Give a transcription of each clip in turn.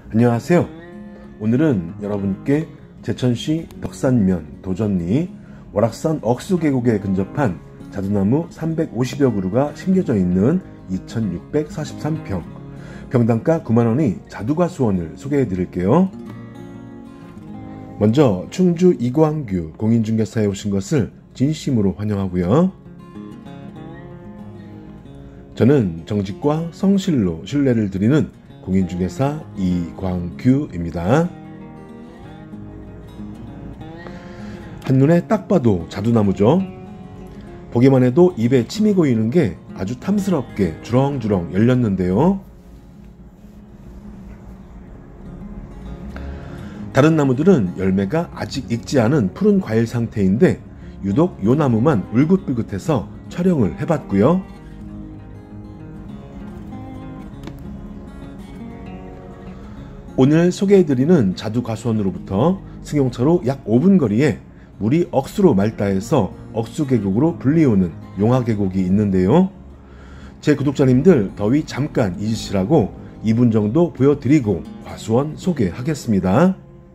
안녕하세요. 오늘은 여러분께 제천시 덕산면 도전리 월악산 억수계곡에 근접한 자두나무 350여 그루가 심겨져 있는 2643평, 평당가 9만원의 자두가수원을 소개해 드릴게요. 먼저 충주 이광규 공인중개사에 오신 것을 진심으로 환영하고요. 저는 정직과 성실로 신뢰를 드리는 공인중개사 이광규입니다. 한눈에 딱 봐도 자두나무죠. 보기만 해도 입에 침이 고이는 게 아주 탐스럽게 주렁주렁 열렸는데요. 다른 나무들은 열매가 아직 익지 않은 푸른 과일 상태인데 유독 요 나무만 울긋불긋해서 촬영을 해봤고요. 오늘 소개해드리는 자두가수원으로부터 승용차로 약 5분 거리에 물이 억수로 맑다해서 억수계곡으로 불리우는 용화계곡이 있는데요. 제 구독자님들 더위 잠깐 잊으시라고 2분 정도 보여드리고 과수원 소개하겠습니다.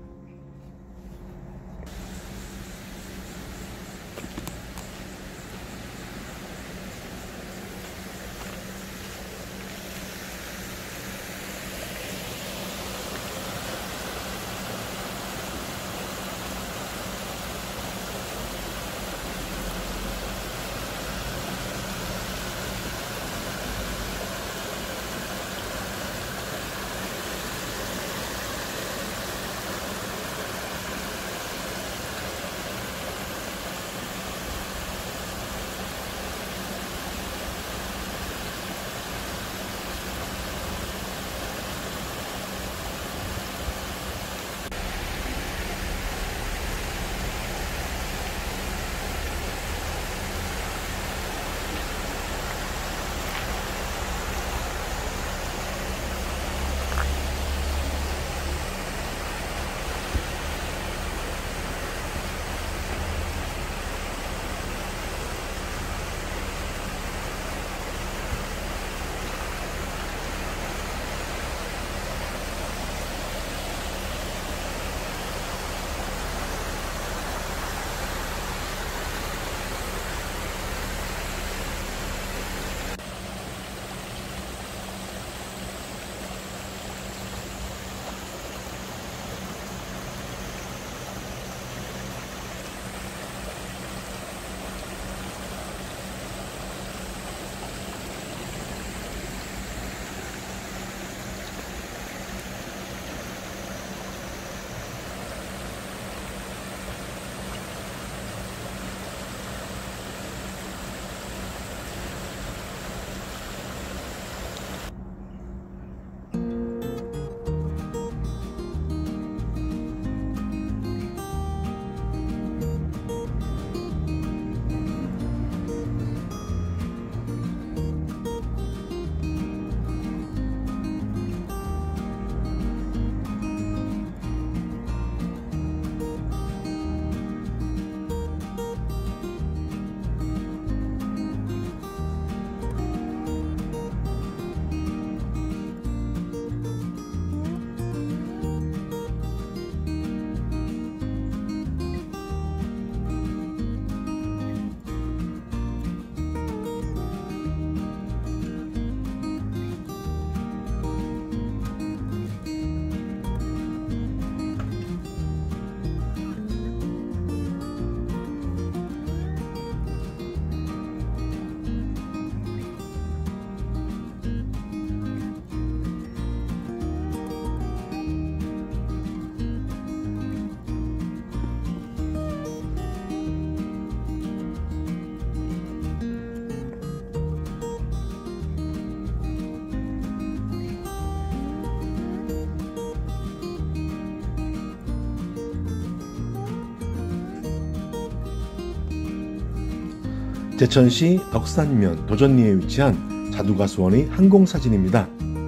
제천시 덕산면 도전리에 위치한 자두가수원의 항공사진입니다.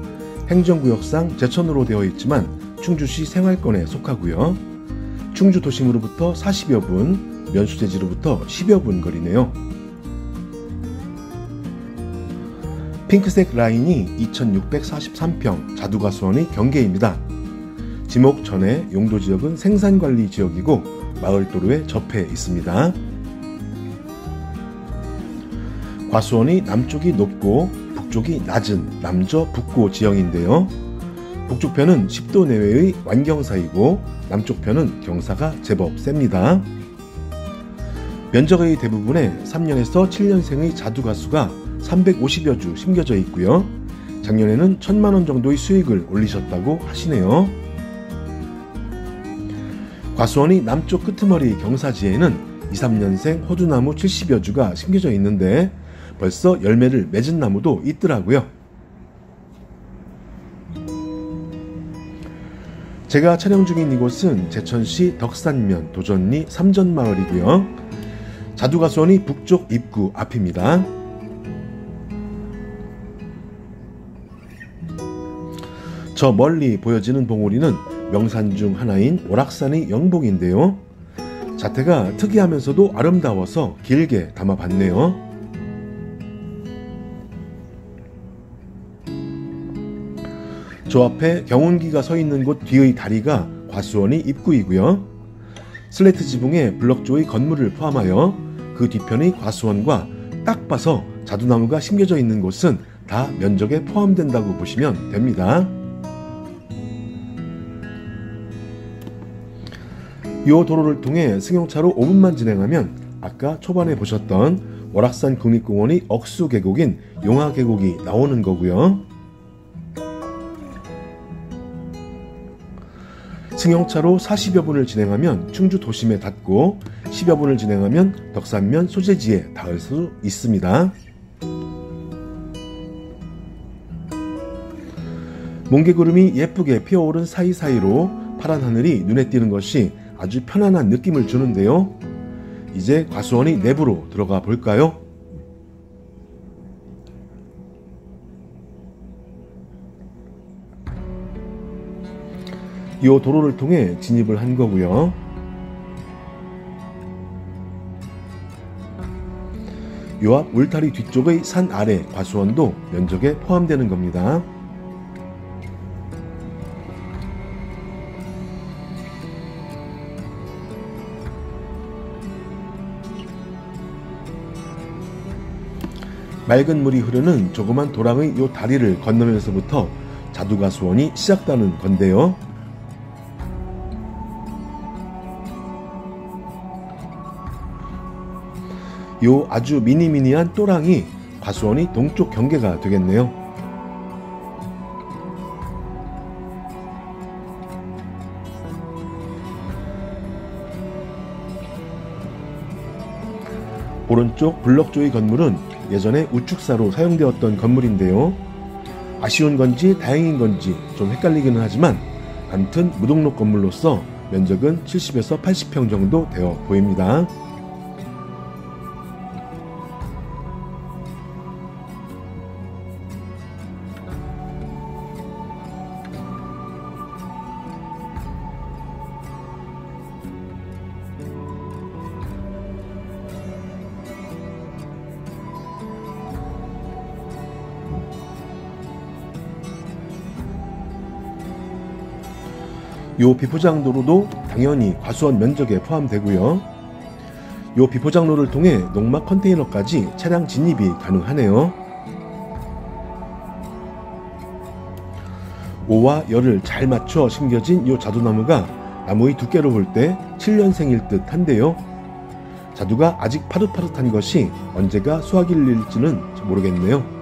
행정구역상 제천으로 되어 있지만 충주시 생활권에 속하고요. 충주 도심으로부터 40여 분, 면수대지로부터 10여 분 거리네요. 핑크색 라인이 2643평 자두가수원의 경계입니다. 지목 전에 용도 지역은 생산관리 지역이고 마을 도로에 접해 있습니다. 과수원이 남쪽이 높고 북쪽이 낮은 남저 북고 지형인데요. 북쪽편은 10도 내외의 완경사이고 남쪽편은 경사가 제법 셉니다. 면적의 대부분에 3년에서 7년생의 자두가수가 350여 주 심겨져 있고요. 작년에는 1,000만원 정도의 수익을 올리셨다고 하시네요. 과수원이 남쪽 끄트머리 경사지에는 2, 3년생 호두나무 70여 주가 심겨져 있는데 벌써 열매를 맺은 나무도 있더라고요. 제가 촬영 중인 이곳은 제천시 덕산면 도전리 삼전마을이고요. 자두가수원이 북쪽 입구 앞입니다. 저 멀리 보여지는 봉우리는 명산 중 하나인 오락산의 영봉인데요. 자태가 특이하면서도 아름다워서 길게 담아봤네요. 저 앞에 경운기가 서 있는 곳 뒤의 다리가 과수원이 입구이고요. 슬레이트 지붕에 블럭조의 건물을 포함하여 그 뒤편의 과수원과 딱 봐서 자두나무가 심겨져 있는 곳은 다 면적에 포함된다고 보시면 됩니다. 이 도로를 통해 승용차로 5분만 진행하면 아까 초반에 보셨던 월악산 국립공원의 억수 계곡인 용화 계곡이 나오는 거고요. 승용차로 40여 분을 진행하면 충주 도심에 닿고 10여 분을 진행하면 덕산면 소재지에 닿을 수 있습니다. 몽개구름이 예쁘게 피어오른 사이사이로 파란 하늘이 눈에 띄는 것이 아주 편안한 느낌을 주는데요. 이제 과수원의 내부로 들어가 볼까요? 이 도로를 통해 진입을 한 거고요. 요 앞 울타리 뒤쪽의 산 아래 과수원도 면적에 포함되는 겁니다. 맑은 물이 흐르는 조그만 도랑의 요 다리를 건너면서부터 자두가수원이 시작되는 건데요. 요 아주 미니미니한 또랑이 과수원이 동쪽 경계가 되겠네요. 오른쪽 블럭조의 건물은 예전에 우축사로 사용되었던 건물인데요. 아쉬운 건지 다행인 건지 좀 헷갈리기는 하지만 암튼 무등록 건물로서 면적은 70에서 80평 정도 되어 보입니다. 요 비포장도로도 당연히 과수원 면적에 포함되고요. 요 비포장로를 통해 농막 컨테이너까지 차량 진입이 가능하네요. 오와 열을 잘 맞춰 심겨진 요 자두나무가 나무의 두께로 볼 때 7년생일 듯 한데요. 자두가 아직 파릇파릇한 것이 언제가 수확이 일지는 모르겠네요.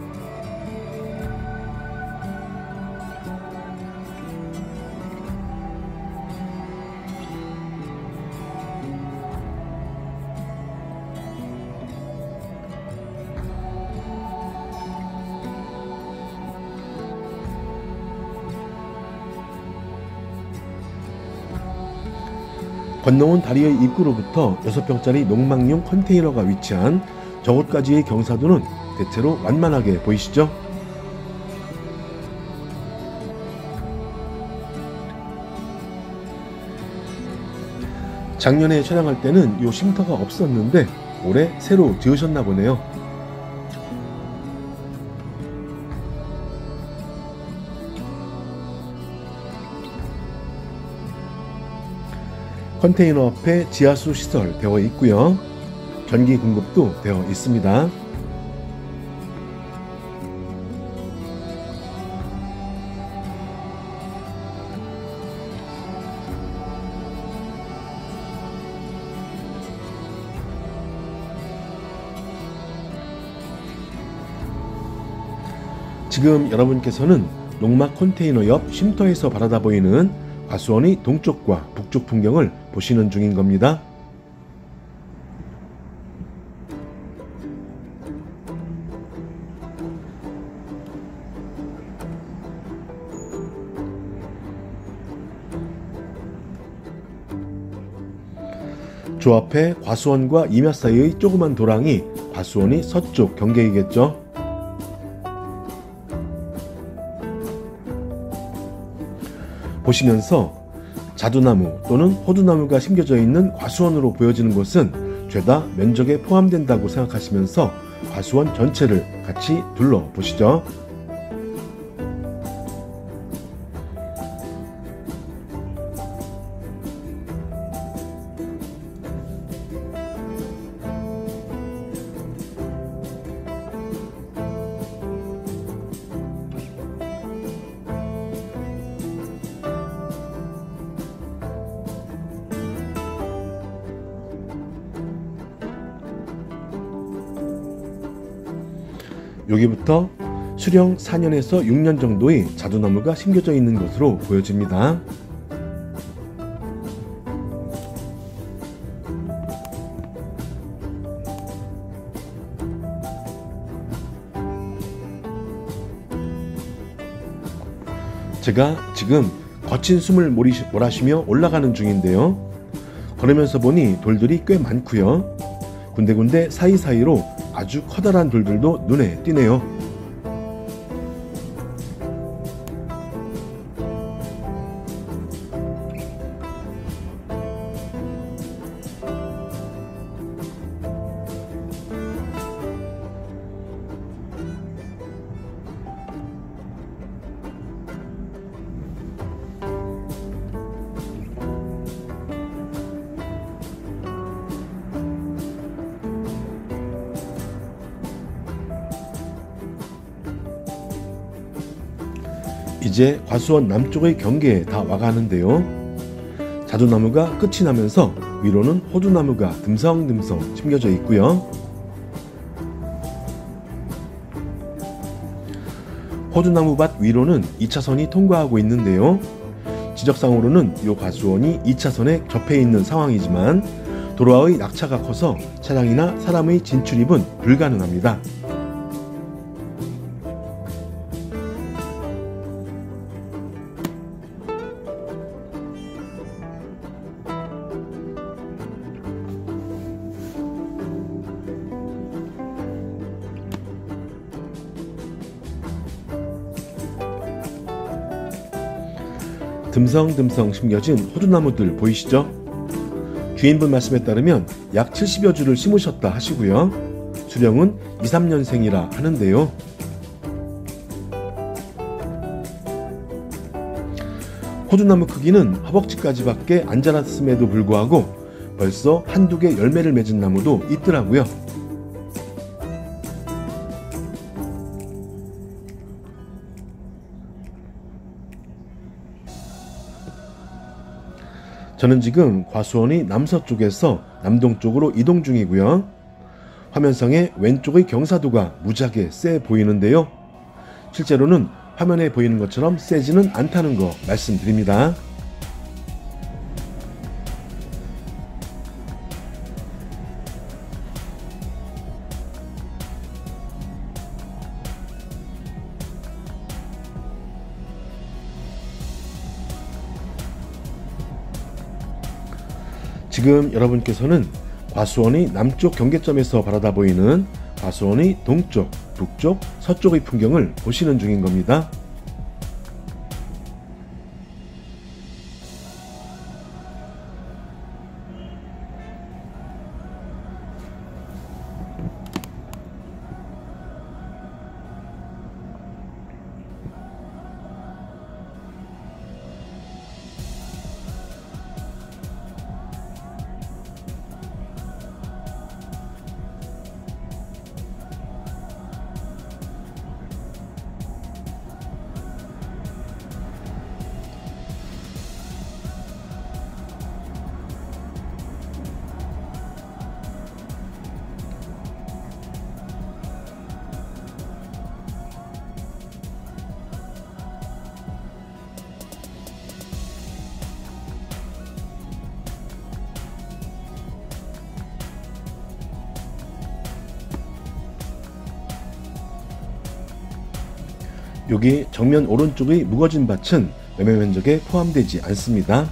건너온 다리의 입구로부터 6평짜리 농막용 컨테이너가 위치한 저곳까지의 경사도는 대체로 완만하게 보이시죠? 작년에 촬영할 때는 요 쉼터가 없었는데 올해 새로 지으셨나 보네요. 컨테이너 앞에 지하수 시설 되어 있고요. 전기 공급도 되어 있습니다. 지금 여러분께서는 농막 컨테이너 옆 쉼터에서 바라다 보이는 과수원의 동쪽과 북쪽 풍경을 보시는 중인 겁니다. 저 앞에 과수원과 임야 사이의 조그만 도랑이 과수원의 서쪽 경계이겠죠. 보시면서 자두나무 또는 호두나무가 심겨져 있는 과수원으로 보여지는 곳은 죄다 면적에 포함된다고 생각하시면서 과수원 전체를 같이 둘러보시죠. 여기부터 수령 4년에서 6년 정도의 자두나무가 심겨져 있는 것으로 보여집니다. 제가 지금 거친 숨을 몰아쉬며 올라가는 중인데요. 걸으면서 보니 돌들이 꽤 많고요. 군데군데 사이사이로 아주 커다란 돌들도 눈에 띄네요. 이제 과수원 남쪽의 경계에 다 와가는데요. 자두나무가 끝이 나면서 위로는 호두나무가 듬성듬성 심겨져 있고요. 호두나무밭 위로는 2차선이 통과하고 있는데요. 지적상으로는 이 과수원이 2차선에 접해 있는 상황이지만 도로와의 낙차가 커서 차량이나 사람의 진출입은 불가능합니다. 듬성듬성 심겨진 호두나무들 보이시죠? 주인분 말씀에 따르면 약 70여 주를 심으셨다 하시고요. 수령은 2, 3년생이라 하는데요. 호두나무 크기는 허벅지까지밖에 안 자랐음에도 불구하고 벌써 한두 개 열매를 맺은 나무도 있더라고요. 저는 지금 과수원의 남서쪽에서 남동쪽으로 이동 중이고요. 화면상의 왼쪽의 경사도가 무지하게 세 보이는데요. 실제로는 화면에 보이는 것처럼 세지는 않다는 거 말씀드립니다. 지금 여러분께서는 과수원의 남쪽 경계점에서 바라다 보이는 과수원의 동쪽, 북쪽, 서쪽의 풍경을 보시는 중인 겁니다. 여기 정면 오른쪽의 묵어진 밭은 매매 면적에 포함되지 않습니다.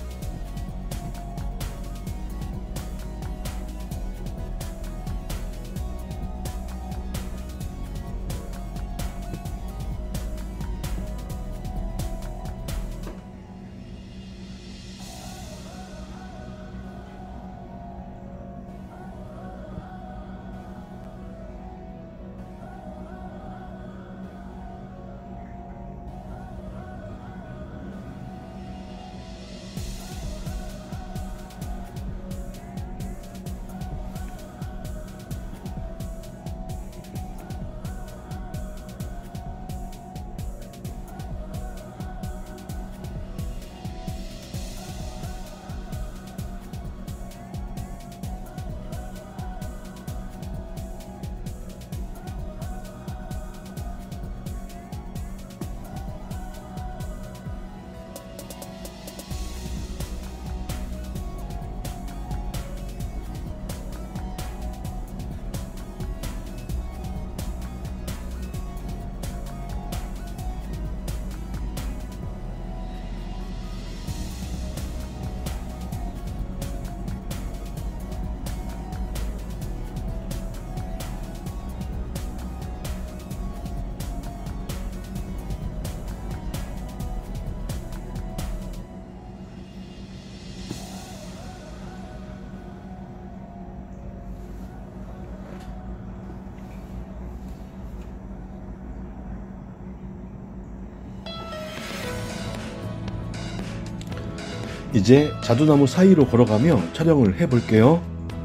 이제 자두나무 사이로 걸어가며 촬영을 해볼게요.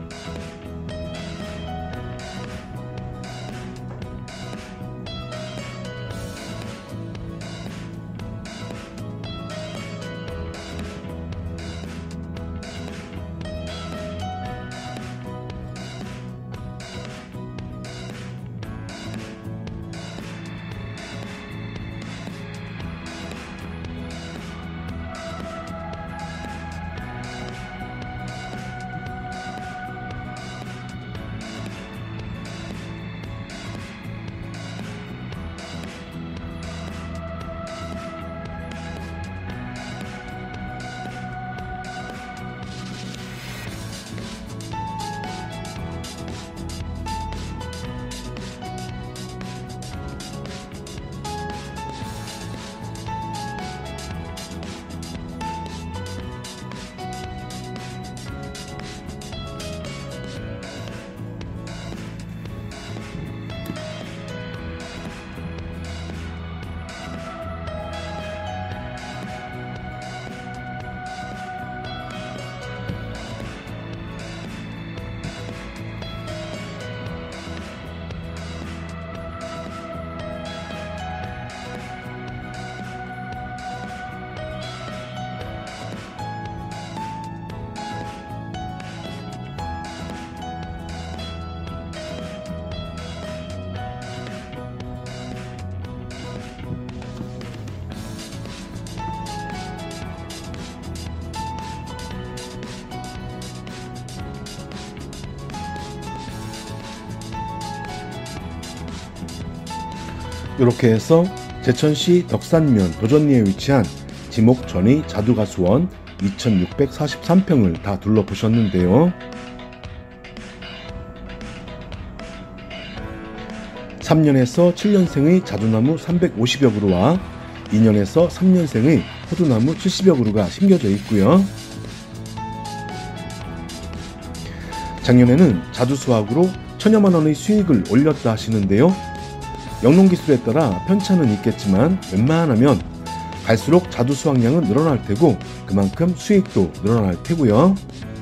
이렇게 해서 제천시 덕산면 도전리에 위치한 지목 전의 자두가수원 2643평을 다 둘러보셨는데요. 3년에서 7년생의 자두나무 350여 그루와 2년에서 3년생의 호두나무 70여 그루가 심겨져 있고요. 작년에는 자두 수확으로 1000여만 원의 수익을 올렸다 하시는데요. 영농기술에 따라 편차는 있겠지만 웬만하면 갈수록 자두 수확량은 늘어날 테고 그만큼 수익도 늘어날 테고요.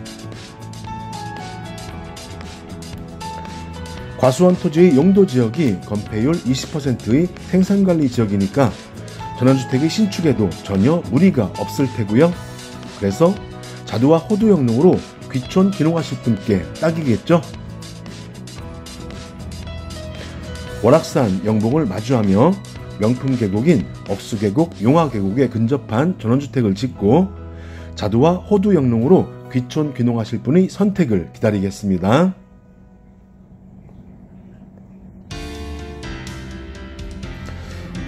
과수원 토지의 용도 지역이 건폐율 20%의 생산관리 지역이니까 전원주택의 신축에도 전혀 무리가 없을 테고요. 그래서 자두와 호두 영농으로 귀촌 귀농하실 분께 딱이겠죠. 월악산 영봉을 마주하며 명품 계곡인 억수계곡, 용화계곡에 근접한 전원주택을 짓고 자두와 호두 영농으로 귀촌 귀농하실 분의 선택을 기다리겠습니다.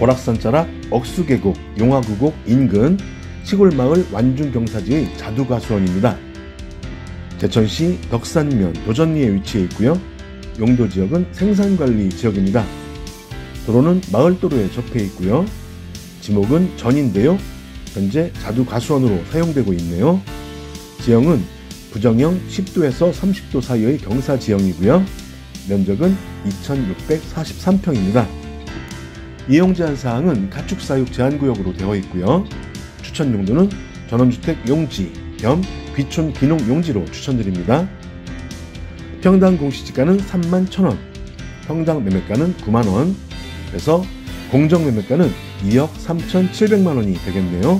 월악산 자락 억수계곡 용화구곡 인근 시골마을 완중경사지의 자두가수원입니다. 제천시 덕산면 도전리에 위치해 있고요. 용도지역은 생산관리 지역입니다. 도로는 마을도로에 접해 있고요. 지목은 전인데요. 현재 자두가수원으로 사용되고 있네요. 지형은 부정형 10도에서 30도 사이의 경사지형이고요. 면적은 2643평입니다. 이용 제한 사항은 가축사육 제한구역으로 되어 있고요. 추천 용도는 전원주택 용지 겸 귀촌 기농 용지로 추천드립니다. 평당 공시지가는 31,000원, 평당 매매가는 90,000원, 그래서 공정 매매가는 2억 3,700만원이 되겠네요.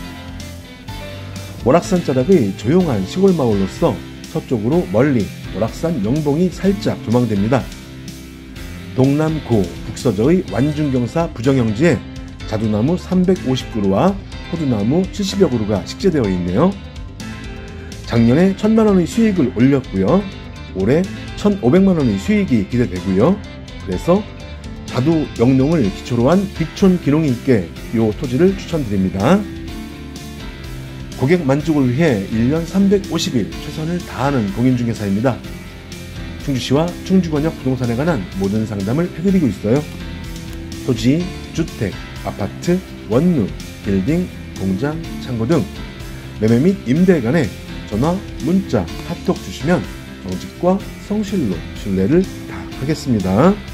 월악산 자락의 조용한 시골 마을로서 서쪽으로 멀리 월악산 영봉이 살짝 조망됩니다. 동남고 북서저의 완중경사 부정형지에 자두나무 350그루와 호두나무 70여 그루가 식재되어 있네요. 작년에 1,000만원의 수익을 올렸고요. 올해 1,500만원의 수익이 기대되고요. 그래서 자두 영농을 기초로 한 귀촌 기농이 있게 이 토지를 추천드립니다. 고객 만족을 위해 1년 350일 최선을 다하는 공인중개사입니다. 충주시와 충주권역 부동산에 관한 모든 상담을 해드리고 있어요. 토지, 주택, 아파트, 원룸, 빌딩, 공장, 창고 등 매매 및 임대에 관해 전화, 문자, 카톡 주시면 정직과 성실로 신뢰를 다하겠습니다.